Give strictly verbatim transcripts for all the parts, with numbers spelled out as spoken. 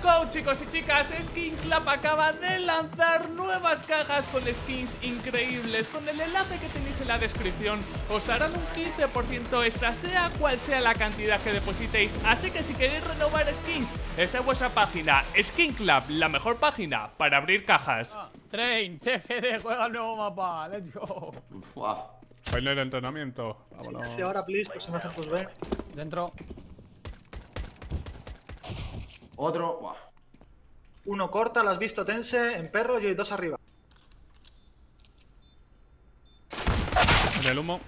go, chicos y chicas. Skin Club acaba de lanzar nuevas cajas con skins increíbles. Con el enlace que tenéis en la descripción os darán un quince por ciento extra, sea cual sea la cantidad que depositéis. Así que si queréis renovar skins, esta es vuestra página. Skin Club, la mejor página para abrir cajas. Ah, Train, T G D, juega el nuevo mapa. Let's go. Wow. Final entrenamiento. Vámonos. Sí, ahora, please, pues se me hacen tus B. Dentro. Otro. Wow. Uno corta, lo has visto, Tense, en perro y hay dos arriba. En el humo.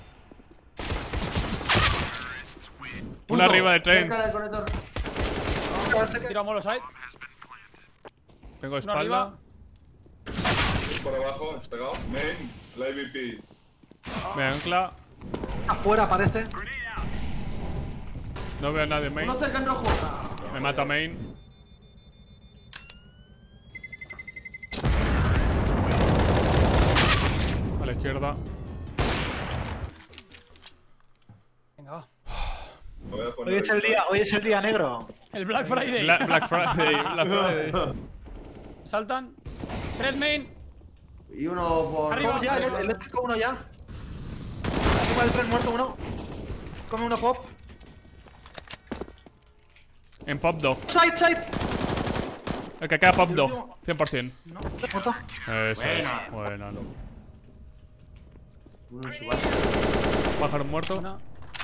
Punto. Una arriba de tren. Cerca del conector. Tiro a Moloside. Tengo Uno espalda. arriba. Por abajo, despegado. Main, la I V P. Me ancla. Afuera parece. No veo a nadie main. Uno cerca en rojo. Me mata main. A la izquierda. Venga, va. Me voy a poner Hoy es el día, hoy es el día negro. El Black Friday. Bla- Black Friday. Black Friday. Saltan. Tres main. Y uno por. Arriba, Pop ya, el arriba. eléctrico uno ya. Encima del tren muerto uno. Come uno pop. En pop dos. Side, side. El que queda pop dos. cien por cien. No, muerto. Eso es. Buena. Bueno, no. Uno en su base. Pájaro muerto. Una.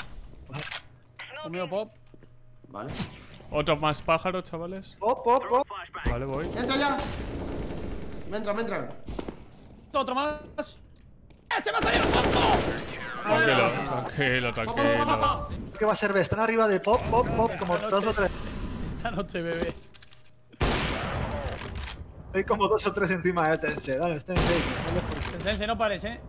Un mío pop. Vale. Otros más pájaros, chavales. Pop, pop, pop. Vale, voy. Entra ya. Me entran, me entran. Otro más. ¡Este va a salir muerto! Tranquilo, tranquilo, tranquilo. ¿Qué va a ser B? Están arriba de pop, pop, pop, como dos o tres. Esta noche, bebé. Hay como dos o tres encima de Tense. Dale, estén seis. Tense, no pares, eh.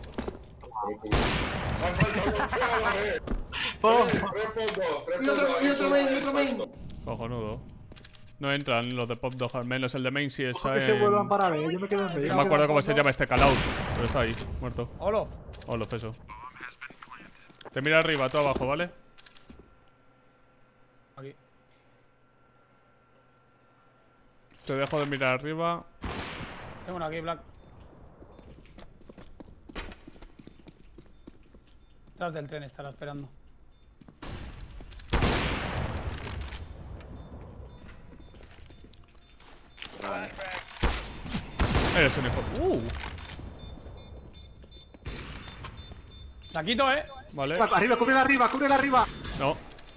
Pop. Y otro, y otro main, y otro main. Cojonudo. No entran los de pop dos, al menos el de main sí está Ojo que se en... vuelvan para B. Yo me quedo en B. No me acuerdo cómo se llama este callout, pero está ahí, muerto. Olof. Olof, eso. Te mira arriba, tú abajo, ¿vale? Aquí. Te dejo de mirar arriba. Tengo uno aquí, Black. Detrás del tren estará esperando. Eres un hijo. Uh, La quito, eh. vale. Arriba, cubre arriba, cubre arriba. No.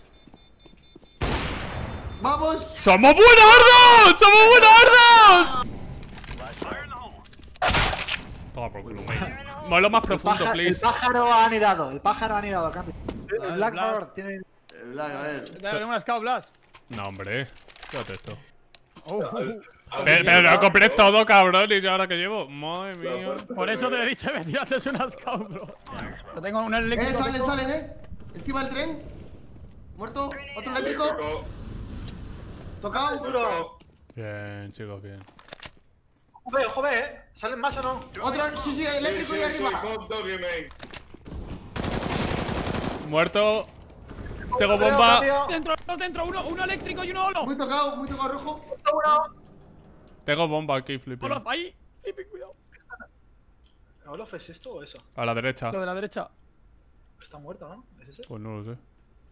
¡Vamos! ¡Somos buenardos! ¡Somos buenardos! Toma por culo, main. Muelo más profundo, Paja- el please. pájaro ha anidado, el pájaro ha anidado, cambio. Vale, El Blackbird Blast. tiene. Eh, Black, a ver. Dale una Scout Blast. No, hombre. Fíjate esto. Uh, uh, uh. Pero, pero no compré todo, cabrón, y yo ahora que llevo. Madre mía. Por eso te he dicho que me tirases una Scout, bro. Yo tengo un Eh, eléctrico. salen, salen, eh. Encima del tren. Muerto. Otro eléctrico. Tocado. Bien, chicos, bien. Ojo B, ojo B, eh. ¿Salen más o no? Otro, sí, sí, eléctrico y arriba. Muerto. Tengo bomba. Dentro, dentro, uno, uno eléctrico y uno Olof. Muy tocado, muy tocado rojo. Tengo bomba aquí, flipping. Olof, ahí. Flipping, cuidado. ¿Olof es esto o eso? A la derecha. Lo de la derecha. Está muerto, ¿no? ¿Es ese? Pues no lo sé.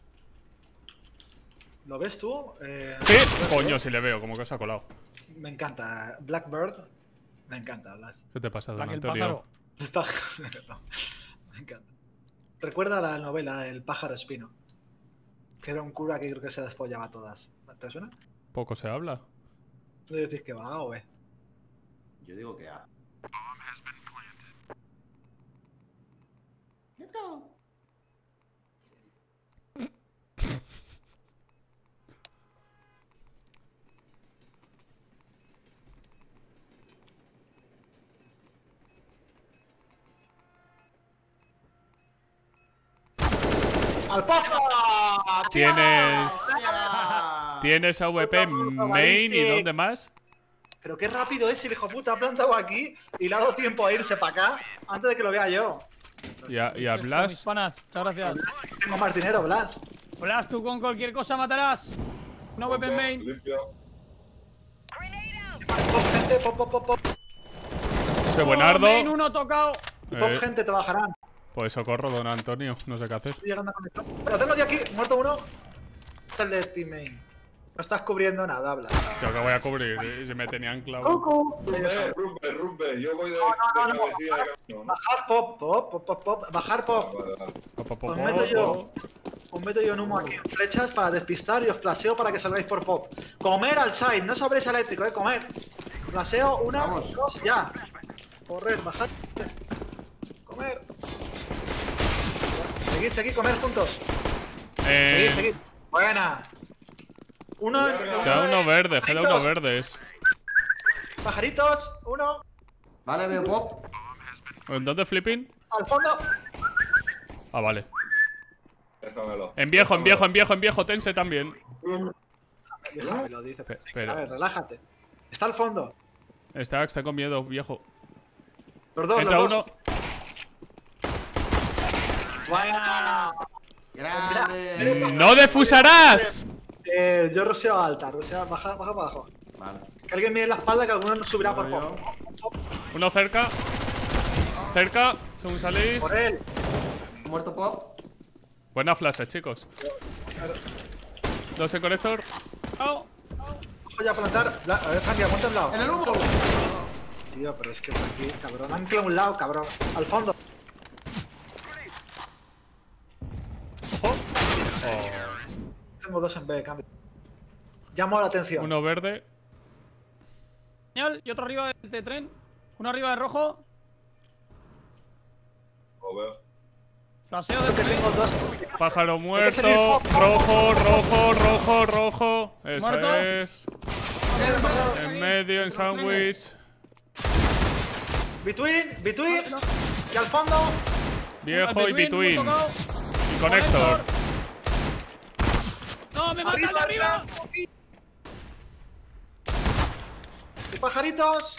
¿Lo ves tú? Eh, ¿Sí? Coño, si le veo, como que se ha colado. Me encanta. Blackbird. Me encanta, Blas. ¿Qué te pasa, don Black el Antonio? pájaro. El pájaro. Me encanta. Recuerda la novela El pájaro espino. Que era un cura que creo que se las follaba todas. ¿Te suena? Poco se habla. ¿Tú decís que va A o B? Yo digo que A. Let's go. ¡Al pájaro! Tienes. ¡Vaya! Tienes A V P main y ¿dónde más? Pero qué rápido es el hijo puta. Ha plantado aquí y le ha dado tiempo a irse para acá antes de que lo vea yo. Y a, y a Mis Blas. panas, muchas gracias. Tengo más dinero, Blas. Blas, tú con cualquier cosa matarás. No weapon main. Limpio. Pop, gente, pop, pop, pop, pop. Soy buenardo. Main, uno tocado. Pop, Eh, gente, te bajarán. pues socorro, don Antonio. No sé qué hacer. Estoy llegando a conectar. Pero tengo yo aquí, muerto uno. Este es el de Team Main. No estás cubriendo nada, habla. Yo que voy a cubrir. eh, Se me tenían clavos. Cucu. Rumbe, rumbe, rumbe. Yo voy de, no, no, de no. cabecilla de camino, ¿no? Bajar pop, pop, pop, pop, pop. Bajar pop. Vale, vale. Po, po, po, Os po, meto yo. po. Os meto yo en humo aquí en flechas para despistar y os flaseo para que salgáis por pop. Comer al side, no sobréis eléctrico, eh, comer. Flaseo, una, Vamos. dos, ya. Correr, bajar. Comer. Seguid, seguid, comer juntos. Seguid, Eh, seguid. Buena. Uno, queda uno verde, queda uno verdes. Pajaritos, uno. Vale, veo pop. ¿En dónde flipping? Al fondo. Ah, vale. Déjamelo. En viejo, en viejo, en viejo, en viejo, tense también. Déjame, lo dice. Pe- Sí, pero- A ver, relájate. Está al fondo. Está, está con miedo, viejo. Los dos, Entra los uno. dos. Buena. Grande. ¡No defusarás! Eh, yo ruseo alta, ruseo baja, baja para abajo. Vale. Que alguien mire la espalda que alguno nos subirá por Yo, pop. Uno cerca. Cerca, según salís. Por él. Muerto pop. Buena flash, chicos. Dos en conector. Oh, Voy a plantar. Bla- A ver, Frankie, apunta a un lado. En el humo. Tío, pero es que por aquí, cabrón. Ancla a un lado, cabrón. Al fondo. Ojo. Tengo dos en B, cambio. Llamo la atención. Uno verde. señal. Y otro arriba de, de tren. Uno arriba de rojo. Lo veo. Flaseo Creo de que tren. tengo dos. Pájaro salir muerto. foco. Rojo, rojo, rojo, rojo. Eso Muerto. es. En medio, en sándwich. Between, between. Y al fondo. Viejo y between. uno tocado. Y conector. No, me mata el de arriba. Y pajaritos.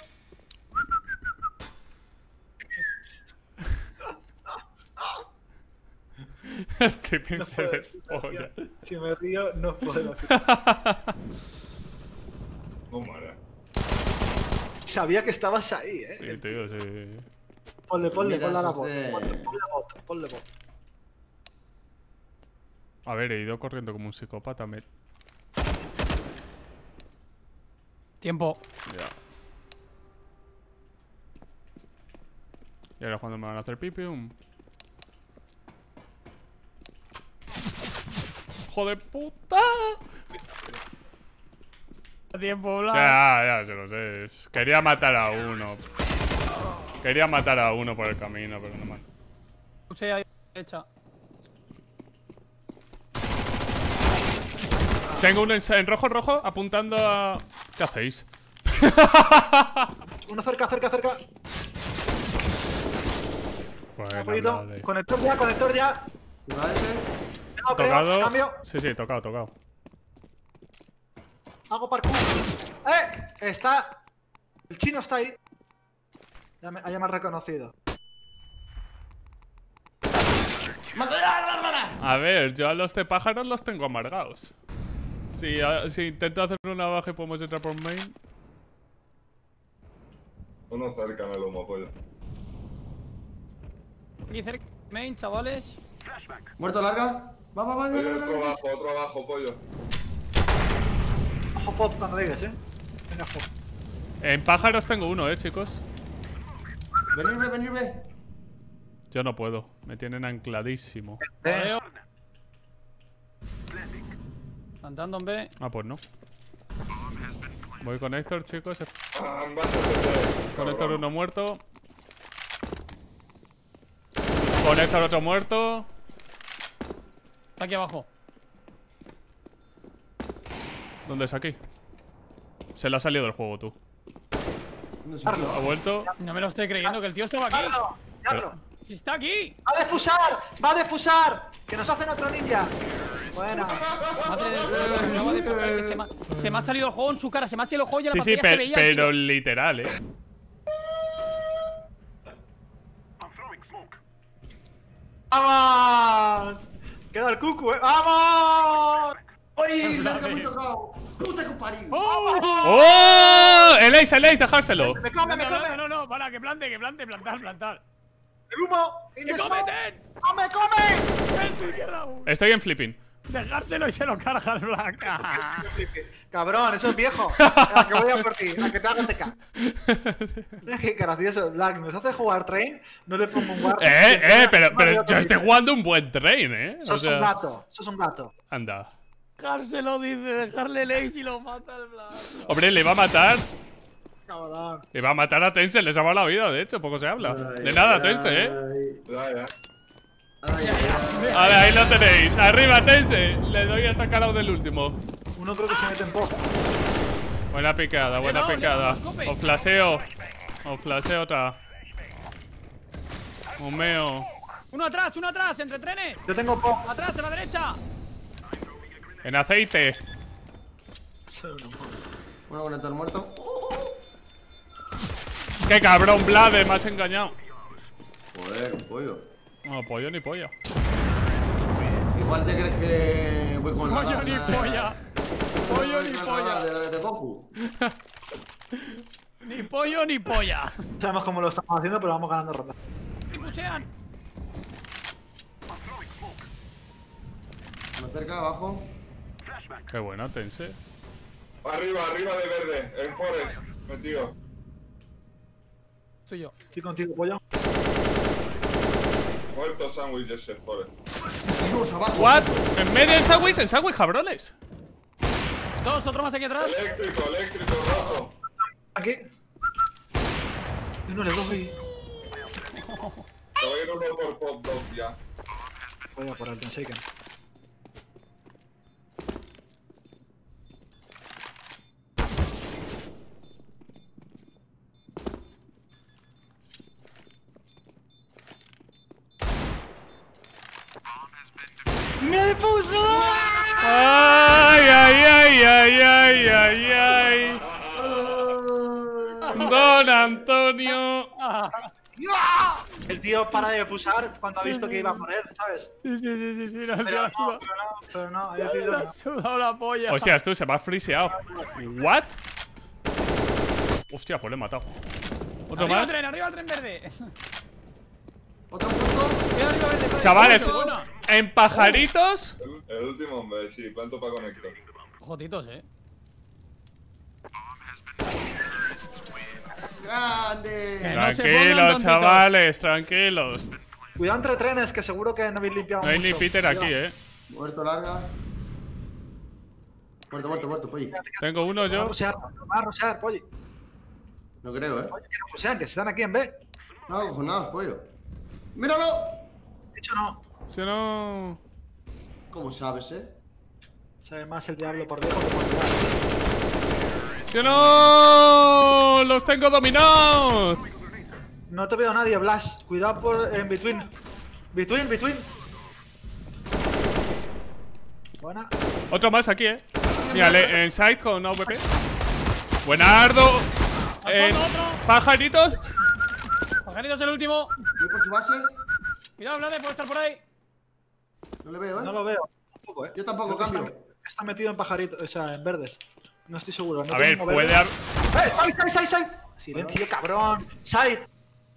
El flipping No se puedo, despolla. Si me río, no puedo. No muere. Sabía que estabas ahí, eh. Sí, tío, sí. Ponle, ponle, Mira, ponle a la esos bot. de- Ponle, ponle bot, ponle bot. A ver, he ido corriendo como un psicópata. Me... Tiempo. Ya. Y ahora cuando me van a hacer pipium. ¡Joder puta! Tiempo, bla. Ya, ya, se lo sé. Quería matar a uno. Quería matar a uno por el camino, pero no más. Puse ahí a la derecha. Tengo uno en, en rojo, rojo, apuntando a... ¿Qué hacéis? Uno cerca, cerca, cerca. Bueno, Apoyito. vale. Conector ya, conector ya. Vale. No, creo. Tocado. Cambio. Sí, sí, tocado, tocado. Hago parkour. ¡Eh! Está. El chino está ahí. Ya me, ya me ha reconocido. A ver, yo a los de pájaros los tengo amargados. Si, a- si intento hacer una baja y podemos entrar por main. Uno cerca en el humo, pollo. Aquí cerca. Main, chavales. Muerto larga. Va, va, va, va, Oye, va, otro va. abajo, otro abajo, pollo. Ojo pop cuando llegues, eh. Venga, pop. En pájaros tengo uno, eh, chicos. Venirme, venirme. Yo no puedo. Me tienen ancladísimo. Eh, Veo. Plantando en B. Ah, pues no. Voy con Héctor, chicos. Ah, vas a hacer. Con Héctor uno muerto. Con Héctor otro muerto. Está aquí abajo. ¿Dónde es aquí? Se le ha salido del juego, tú. No sé. Ha vuelto. No me lo estoy creyendo que el tío estaba aquí. ¡Carlo! ¡Carlo! ¡Si está aquí! ¡Va a defusar! ¡Va a defusar! ¡Que nos hacen otro ninja! Buena. Madre del cielo, que acaba de pasar, que se, me ha, se me ha salido el juego en su cara. Se me ha salido el juego y en Sí, la sí, pantalla se pe- veía. el pero tío. literal, eh. ¡Vamos! Queda el cucu, eh. ¡Vamos! ¡Uy! Larga muy tocado. ¡Puta que parió! ¡Oh! no! ¡El ace, el ace! ¡Dejárselo! ¡Me come, me No, no, come! no, no, no, para, que plante, que plante, plantar, plantar. ¡El humo! ¡In ¡Que the come, smoke! Tens! ¡Come, come! ¡En tu izquierda! Estoy en flipping. Dejárselo y se lo carga el Black. Cabrón, eso es viejo. A que voy a por ti, a que te hago T K. Mira qué gracioso, Black. Nos hace jugar train, no le pongo un guard. Eh, eh, pero, pero yo estoy jugando un buen train, eh. O Sos sea, un gato, sos un gato. anda. Dejárselo, dice, dejarle el ace y lo mata el Black. Hombre, le va a matar. Cabrón. Le va a matar a Tense, le salva la vida, de hecho, poco se habla. Ay, De nada, ay, Tense, eh. Ya, ya. Ay, ay, ay. Vale, ahí lo tenéis. Arriba, Tense. Le doy hasta calado del último. Uno creo que se mete en pop. Buena picada, buena no, picada. no, no, Os flaseo. Os flaseo otra. Humeo. Uno atrás, uno atrás, entre trenes. Yo tengo pop. Atrás, a la derecha. En aceite. Bueno, bueno, todo muerto. ¡Qué cabrón, Blade! Me has engañado. Joder, un pollo. No, pollo ni polla. Igual te crees que voy con la Pollo ni gana, polla. Pollo voy ni con la gana polla. de, de Goku. Ni pollo ni polla. No sabemos cómo lo estamos haciendo, pero vamos ganando ronda. Y pushean. Me acerca abajo. Qué buena, Tense. Arriba, arriba de verde, en Forest, metido. Soy yo. Estoy contigo, pollo. Muerto sándwich ese, Forest. Dios, abajo. ¿What? ¿En medio del sándwich? ¿En sándwich, cabrones? Dos, otro más aquí atrás. Eléctrico, eléctrico, rojo. Aquí. Y no le doy. Te voy a ir uno por pop dog ya. Voy a por el Tensaken. ¡Me puso! ¡Ay, ay, ay, ay, ay, ay, ay! Don Antonio. El tío para de fusar cuando ha visto que iba a morir, ¿sabes? Sí, sí, sí, sí, sí, no, Pero la no, suda. pero no, pero no, había Le decidido ha que no. sudado la polla. Hostias, tú se me ha friseado. ¿What? Hostia, pues le he matado. ¿Otro Arriba más? el tren, arriba el tren verde. Otro punto. Arriba, arriba, verde, verde. Chavales, Buena. en pajaritos. El, el último hombre, sí, planto para conector. Jotitos, eh. Grande. Que no se pongan Tranquilos, tontitos. chavales, tranquilos. Cuidado entre trenes, que seguro que no habéis limpiado No hay mucho. ni Peter aquí, Cuidado. eh. Muerto larga. Muerto, muerto, muerto, pollo. Tengo uno Van a yo. rushear, van a rushear, pollo. No creo, eh. Pollo, que no rushean, que están aquí en B. No, cojonados, pollo. ¡Míralo! De hecho, no. Si no. ¿Cómo sabes, eh? Sabe más el diablo por viejo que por diablo. Si no. Los tengo dominados. No te veo a nadie, Blas. Cuidado por en between. Between, between. Buena. Otro más aquí, eh. Mira, le- en side con A V P. Buenardo. Al En fondo, otro. pajaritos. Pajaritos el último. Voy por su base. Cuidado, Blade, puede estar por ahí. No le veo, eh. No lo veo. Tampoco, eh. Yo tampoco, Creo que cambio. Está, está metido en pajaritos, o sea, en verdes. No estoy seguro. No A tengo ver, verde. puede haber. ¡Eh! ¡Side, side, side, side! Silencio, cabrón. Side.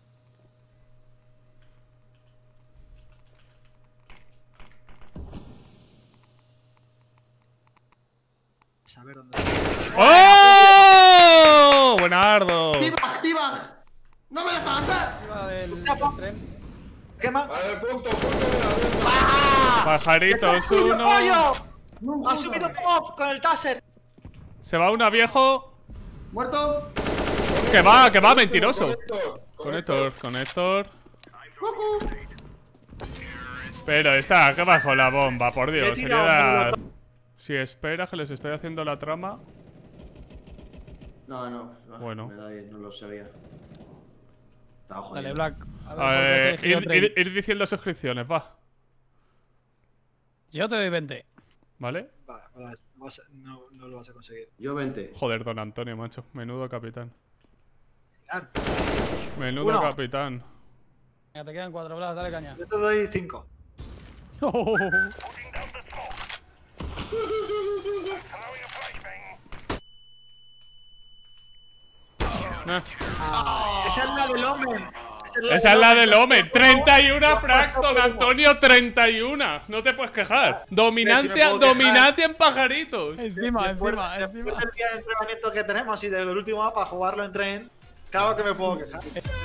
A ver dónde. ¡Oh! Buenardo. ¡Tibag, Tibag! ¡No me dejan hacer! Arriba del, Ya, del tren. Quema. Vale, punto, punto de la derecha. ¡Ah! Pajaritos uno. ¡Pollo! ¡Ha subido pop con el taser! Se va una viejo. ¡Muerto! Que va, que va, mentiroso. Conector, Conector, conector. ¡Goku! Pero está, que bajo la bomba, por He Dios. tirado Sería. un Si espera que les estoy haciendo la trama. No, no. ah, Bueno. Me da ahí, no lo sabía. Estaba jodido. Dale, Black. A ver, A ¿por qué has ver, elegido ir, tren? ir- ir diciendo suscripciones, va. Yo te doy veinte. ¿Vale? Va, Blas, vas a- no, no lo vas a conseguir. Yo veinte. Joder, don Antonio, macho. Menudo capitán. Claro. Menudo Uno. capitán. Venga, te quedan cuatro, Black, dale caña. Yo te doy cinco. Ah. Ah, esa es la del Omen. Esa es la del Omen. treinta y uno Fraxton, Antonio, treinta y uno. No te puedes quejar. Dominancia, Sí, sí me puedo dominancia quejar. en pajaritos. Encima, Después, encima, después encima. del día de entrenamiento que tenemos y del último mapa jugarlo en tren, claro que me puedo quejar.